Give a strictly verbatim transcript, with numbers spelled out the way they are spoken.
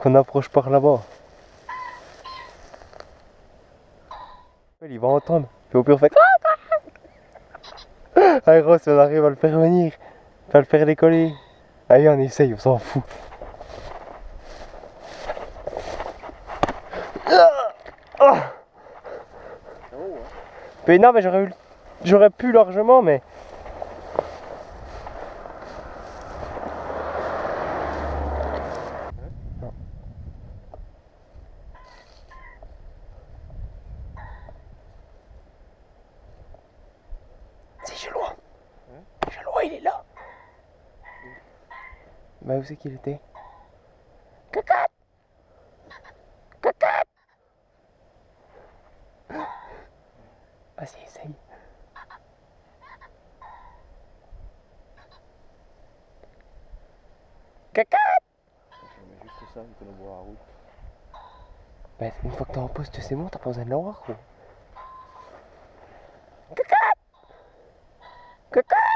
qu'on approche par là-bas. Il va entendre. Puis au pire, on fait. Ah gros, si on arrive à le faire venir, à le faire décoller. Allez, on essaye, on s'en fout. Oh. Mais non, mais j'aurais eu... j'aurais pu largement, mais... Non. C'est Gelois. Hein? Gelois, il est là. Bah où c'est qu'il était? Cacat. Cacat. Vas-y, essaye. Cacat. Je mets juste ça, il peut nous voir la route. Bah une fois que t'es en poste, c'est bon, t'as pas besoin de l'avoir, gros. Cacat. Cacat.